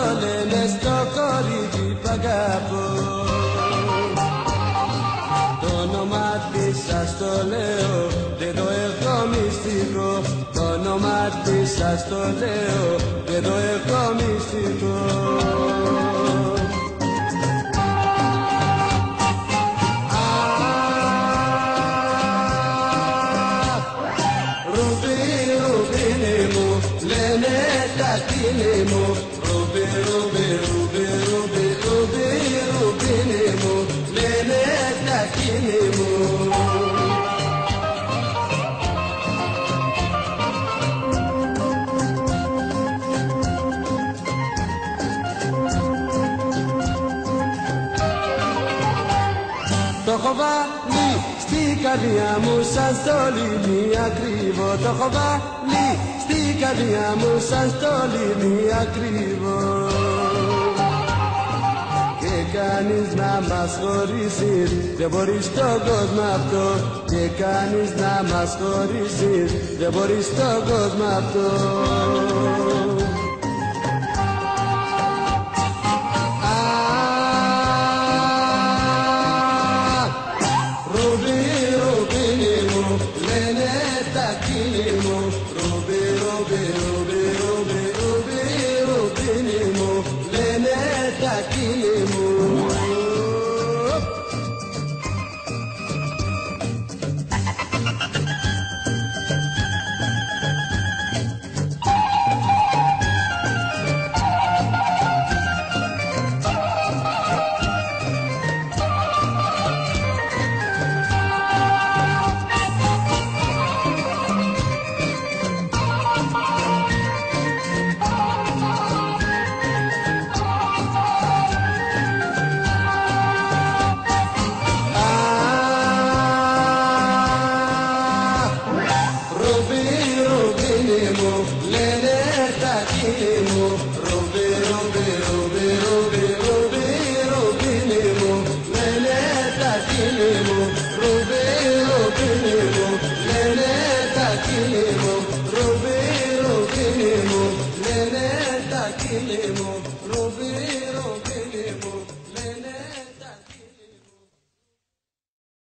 λένε στο κορίτσι που αγαπώ. Το όνομα της σας το λέω, δεν το έχω μυστικό. Το όνομα της σας το λέω, δεν το έχω μυστικό. Λένε τα τίνη μου, ρουμπι, ρουμπι, ρουμπι, ρουμπι, ρουμπι, ρουμπίνι μου, λένε τα τίνη μου. Το έχω βάλει στην καρδιά μου σαν στόλι μία κρύβω. Το έχω βάλει στην καρδιά μου σαν στόλι μία κρύβω. Και κανείς να μας χωρίσει, δεν μπορεί στον κόσμο αυτό. Και κανείς να μας χωρίσει, δεν μπορεί στον κόσμο αυτό.